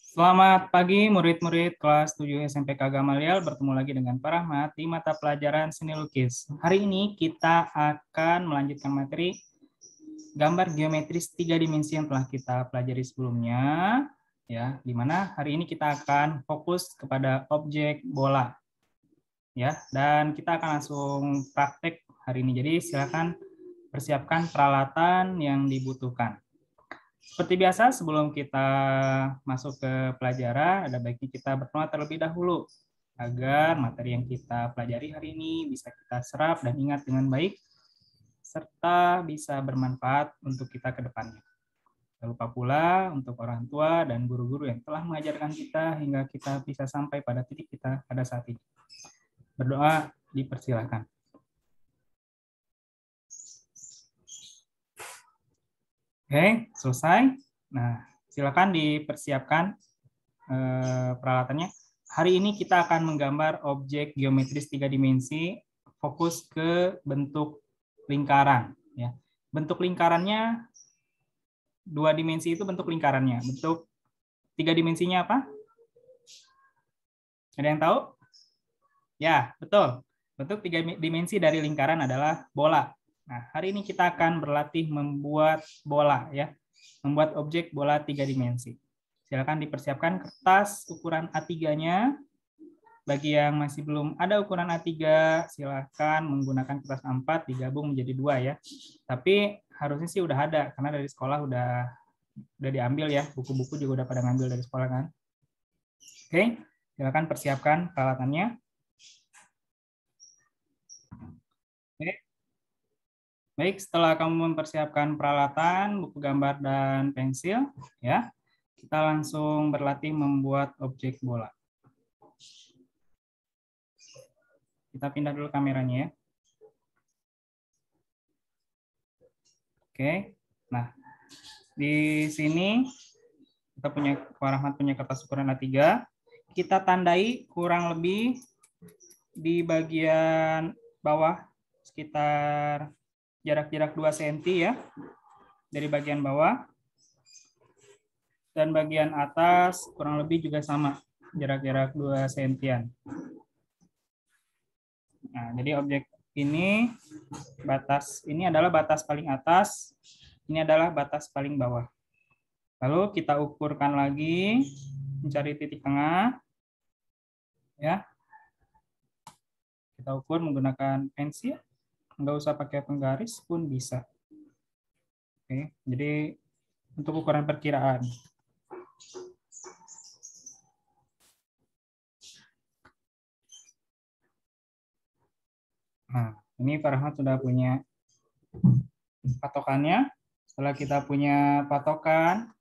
Selamat pagi murid-murid kelas 7 SMPK Gamaliel, bertemu lagi dengan Pak Rahmat di mata pelajaran seni lukis. Hari ini kita akan melanjutkan materi gambar geometris 3 dimensi yang telah kita pelajari sebelumnya, ya, di mana hari ini kita akan fokus kepada objek bola. Ya, dan kita akan langsung praktek hari ini. Jadi silakan persiapkan peralatan yang dibutuhkan. Seperti biasa, sebelum kita masuk ke pelajaran, ada baiknya kita berdoa terlebih dahulu agar materi yang kita pelajari hari ini bisa kita serap dan ingat dengan baik, serta bisa bermanfaat untuk kita ke depannya. Jangan lupa pula untuk orang tua dan guru-guru yang telah mengajarkan kita hingga kita bisa sampai pada titik kita pada saat ini. Berdoa dipersilakan. Oke, selesai. Nah, silakan dipersiapkan peralatannya. Hari ini kita akan menggambar objek geometris 3 dimensi, fokus ke bentuk lingkaran. Ya. Bentuk lingkarannya, 2 dimensi itu bentuk lingkarannya. Bentuk 3 dimensinya apa? Ada yang tahu? Ya, betul. Bentuk 3 dimensi dari lingkaran adalah bola. Nah, hari ini kita akan berlatih membuat bola, ya, membuat objek bola 3 dimensi. Silakan dipersiapkan kertas ukuran A3-nya. Bagi yang masih belum ada ukuran A3, silakan menggunakan kertas A4 digabung menjadi 2 ya. Tapi harusnya sih udah ada, karena dari sekolah udah diambil ya. Buku-buku juga udah pada ngambil dari sekolah kan. Oke, silakan persiapkan peralatannya. Oke. Baik, setelah kamu mempersiapkan peralatan, buku gambar dan pensil, ya, kita langsung berlatih membuat objek bola. Kita pindah dulu kameranya ya. Oke, nah di sini kita punya, Pak Rahmat punya kertas ukuran A3. Kita tandai kurang lebih di bagian bawah sekitar jarak-jarak 2 cm ya, dari bagian bawah. Dan bagian atas kurang lebih juga sama, jarak-jarak 2 cm. Nah, jadi objek ini, batas ini adalah batas paling atas, ini adalah batas paling bawah. Lalu kita ukurkan lagi, mencari titik tengah. Ya. Kita ukur menggunakan pensil, nggak usah pakai penggaris pun bisa. Oke, jadi untuk ukuran perkiraan. Nah, ini Pak Rahmat sudah punya patokannya. Setelah kita punya patokan,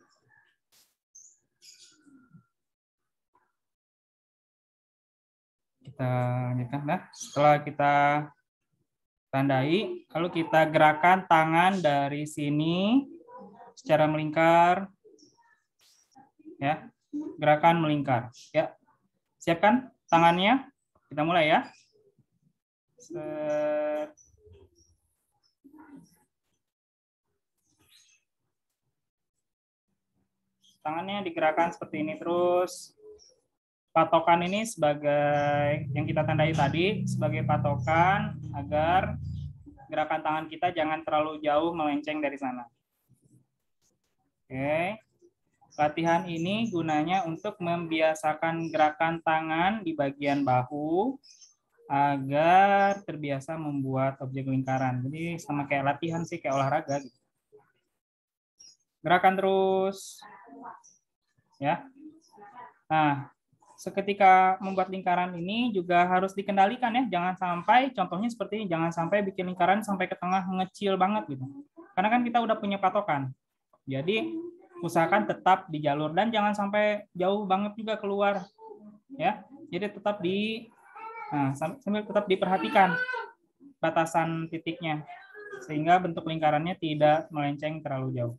kita lanjutkan. Nah, setelah kita tandai, lalu kita gerakan tangan dari sini secara melingkar. Ya, gerakan melingkar. Ya, siapkan tangannya. Kita mulai ya. Tangannya digerakkan seperti ini terus. Patokan ini sebagai yang kita tandai tadi sebagai patokan agar gerakan tangan kita jangan terlalu jauh melenceng dari sana. Oke. Latihan ini gunanya untuk membiasakan gerakan tangan di bagian bahu agar terbiasa membuat objek lingkaran. Jadi sama kayak latihan sih, kayak olahraga gitu. Gerakan terus. Ya. Nah, seketika membuat lingkaran ini juga harus dikendalikan ya, jangan sampai, contohnya seperti ini, jangan sampai bikin lingkaran sampai ke tengah ngecil banget gitu. Karena kan kita udah punya patokan. Jadi usahakan tetap di jalur dan jangan sampai jauh banget juga keluar ya. Jadi tetap sambil tetap diperhatikan batasan titiknya sehingga bentuk lingkarannya tidak melenceng terlalu jauh.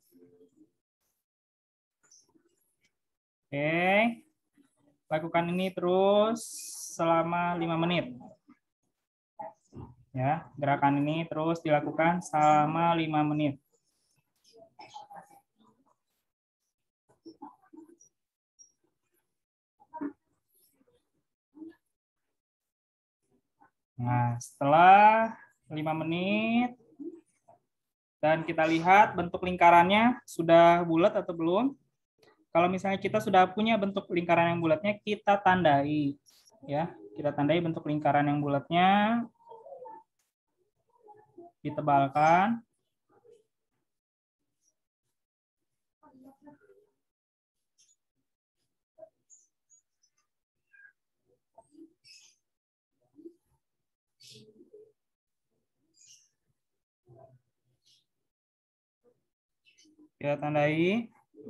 Oke. Lakukan ini terus selama 5 menit. Ya, gerakan ini terus dilakukan selama 5 menit. Nah, setelah 5 menit, dan kita lihat bentuk lingkarannya sudah bulat atau belum. Kalau misalnya kita sudah punya bentuk lingkaran yang bulatnya, kita tandai. Ya, kita tandai bentuk lingkaran yang bulatnya, ditebalkan. Kita tandai.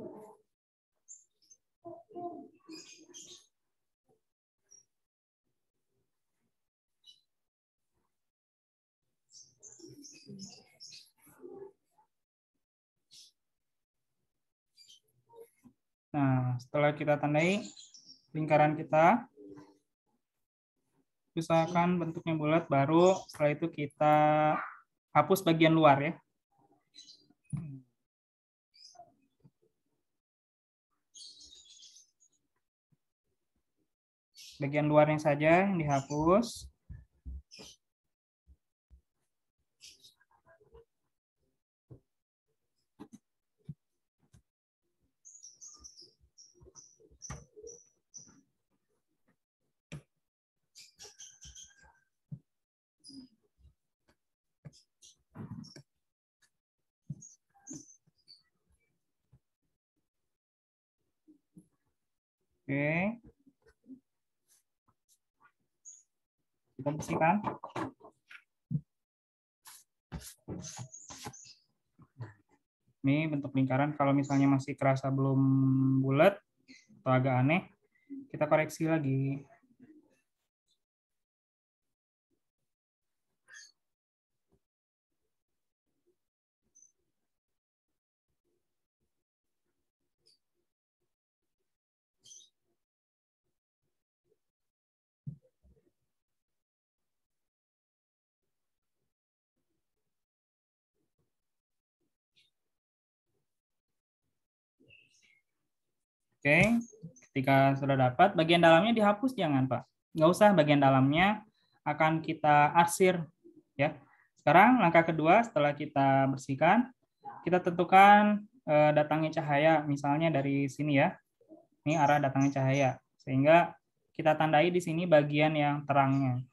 Nah, setelah kita tandai lingkaran kita, usahakan bentuknya bulat, baru setelah itu kita hapus bagian luar ya. Bagian luarnya saja yang dihapus. Oke. Kita bersihkan. Ini bentuk lingkaran, kalau misalnya masih kerasa belum bulat atau agak aneh, kita koreksi lagi. Oke, ketika sudah dapat, bagian dalamnya dihapus jangan, Pak. Nggak usah, bagian dalamnya akan kita arsir. Ya. Sekarang langkah kedua, setelah kita bersihkan, kita tentukan datangnya cahaya, misalnya dari sini ya. Ini arah datangnya cahaya. Sehingga kita tandai di sini bagian yang terangnya.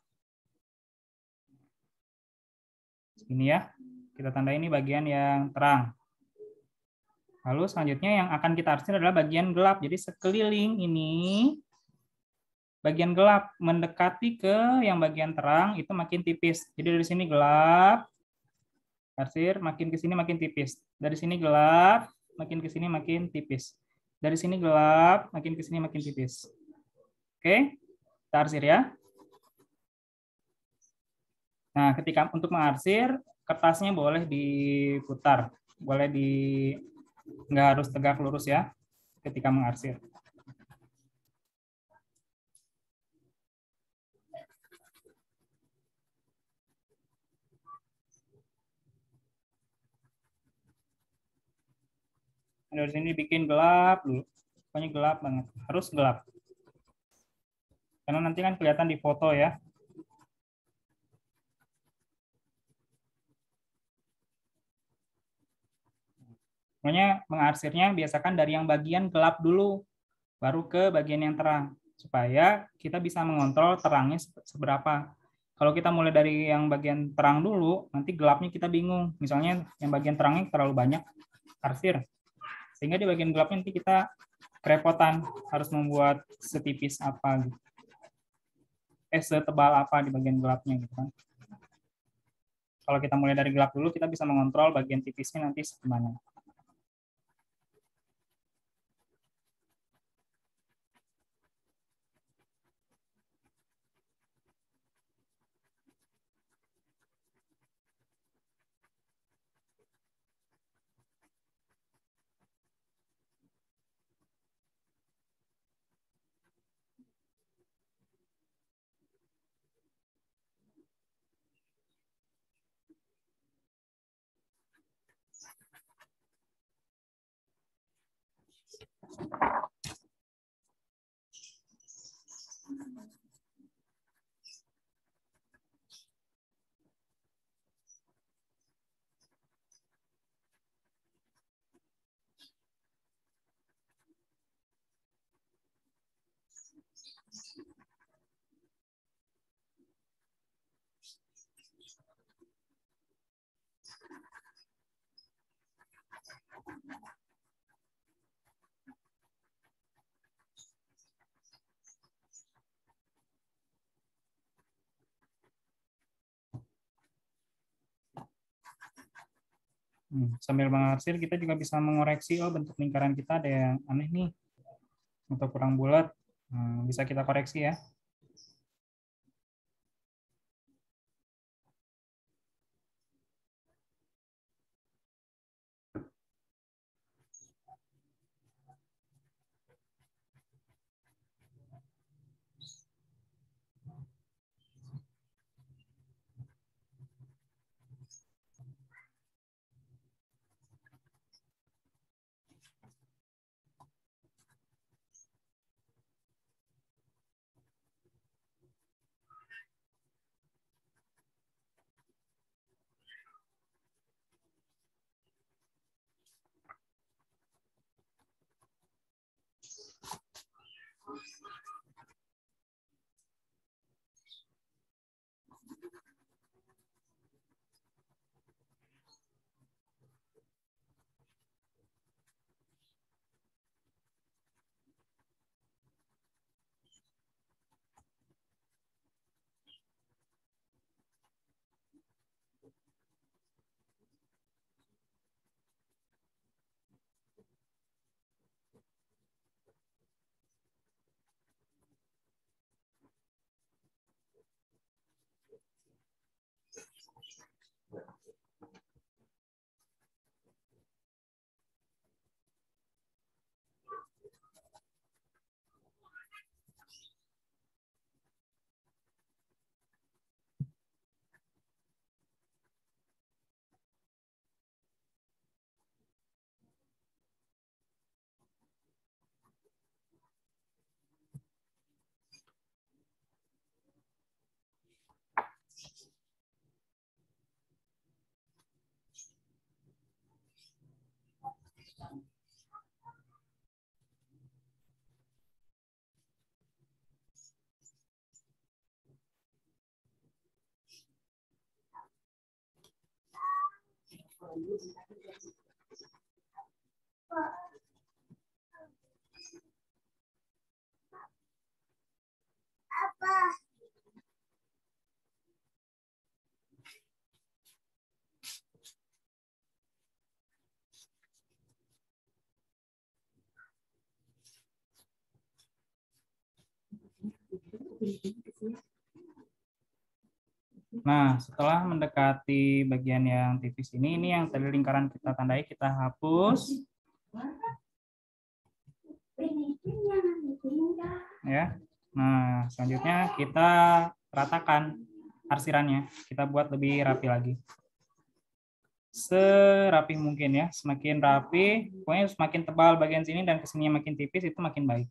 Ini ya, kita tandai ini bagian yang terang. Lalu selanjutnya yang akan kita arsir adalah bagian gelap. Jadi sekeliling ini bagian gelap mendekati ke yang bagian terang itu makin tipis. Jadi dari sini gelap, arsir makin ke sini makin tipis. Dari sini gelap, makin ke sini makin tipis. Dari sini gelap, makin ke sini makin tipis. Oke, kita arsir ya. Nah, ketika untuk mengarsir, kertasnya boleh diputar, boleh di nggak harus tegak lurus ya ketika mengarsir. Dari sini bikin gelap dulu, pokoknya gelap banget, harus gelap. Karena nanti kan kelihatan di foto ya. Pokoknya mengarsirnya biasakan dari yang bagian gelap dulu, baru ke bagian yang terang, supaya kita bisa mengontrol terangnya seberapa. Kalau kita mulai dari yang bagian terang dulu, nanti gelapnya kita bingung. Misalnya yang bagian terangnya terlalu banyak arsir, sehingga di bagian gelapnya nanti kita kerepotan, harus membuat setipis apa, gitu. Setebal apa di bagian gelapnya, gitu kan. Kalau kita mulai dari gelap dulu, kita bisa mengontrol bagian tipisnya nanti gimana. Sambil mengarsir kita juga bisa mengoreksi, oh bentuk lingkaran kita ada yang aneh nih atau kurang bulat. Bisa kita koreksi ya. Nah, setelah mendekati bagian yang tipis ini yang tadi lingkaran kita tandai, kita hapus. Ya. Nah, selanjutnya kita ratakan arsirannya. Kita buat lebih rapi lagi. Serapi mungkin ya, semakin rapi, pokoknya semakin tebal bagian sini dan kesininya makin tipis itu makin baik.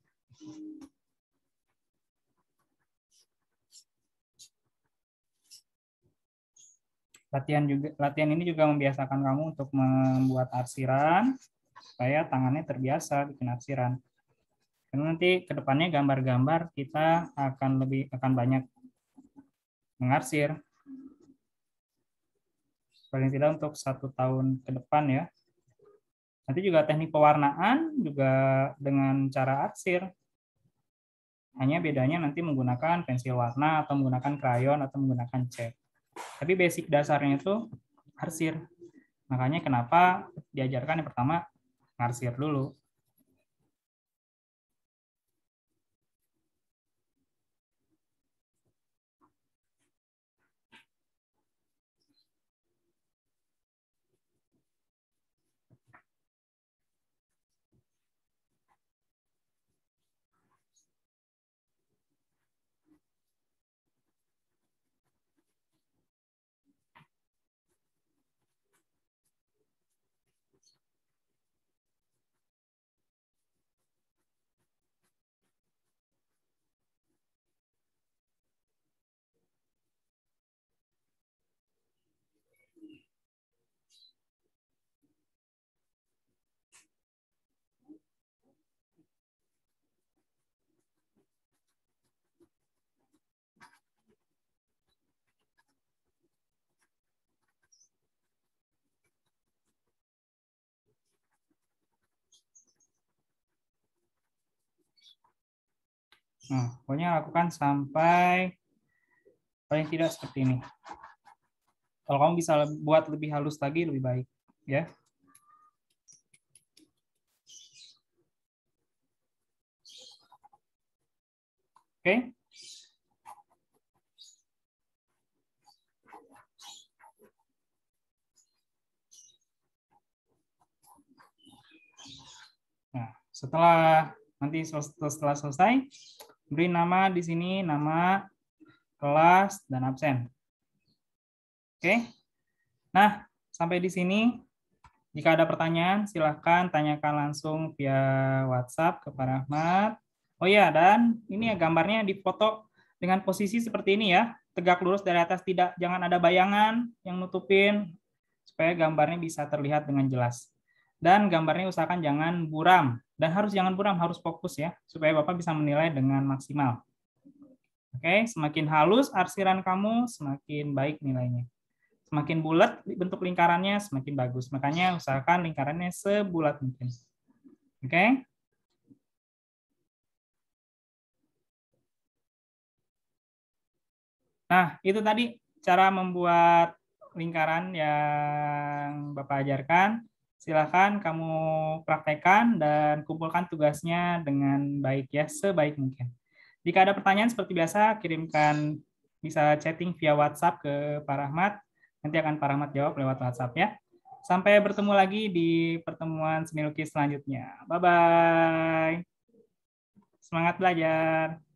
Latihan ini juga membiasakan kamu untuk membuat arsiran supaya tangannya terbiasa bikin arsiran. Karena nanti kedepannya gambar-gambar kita akan banyak mengarsir. Paling tidak untuk 1 tahun ke depan ya. Nanti juga teknik pewarnaan juga dengan cara arsir. Hanya bedanya nanti menggunakan pensil warna atau menggunakan krayon atau menggunakan cat. Tapi basic dasarnya itu arsir. Makanya kenapa diajarkan yang pertama ngarsir dulu. Nah, pokoknya lakukan sampai paling tidak seperti ini. Kalau kamu bisa buat lebih halus lagi, lebih baik. ya. Oke. Nah, setelah selesai, beri nama di sini, nama, kelas, dan absen. Oke. Nah, sampai di sini. Jika ada pertanyaan, silahkan tanyakan langsung via WhatsApp ke Pak Rahmat. Oh ya, dan ini ya gambarnya difoto dengan posisi seperti ini ya, tegak lurus dari atas, jangan ada bayangan yang nutupin, supaya gambarnya bisa terlihat dengan jelas. Dan gambarnya usahakan jangan buram, dan jangan buram, harus fokus ya, supaya Bapak bisa menilai dengan maksimal. Oke, semakin halus arsiran kamu, semakin baik nilainya. Semakin bulat bentuk lingkarannya, semakin bagus. Makanya usahakan lingkarannya sebulat mungkin. Oke? Nah, itu tadi cara membuat lingkaran yang Bapak ajarkan. Silahkan kamu praktekkan dan kumpulkan tugasnya dengan baik ya, sebaik mungkin. Jika ada pertanyaan seperti biasa, kirimkan, bisa chatting via WhatsApp ke Pak Rahmat. Nanti akan Pak Rahmat jawab lewat WhatsApp ya. Sampai bertemu lagi di pertemuan Seni Lukis selanjutnya. Bye-bye. Semangat belajar.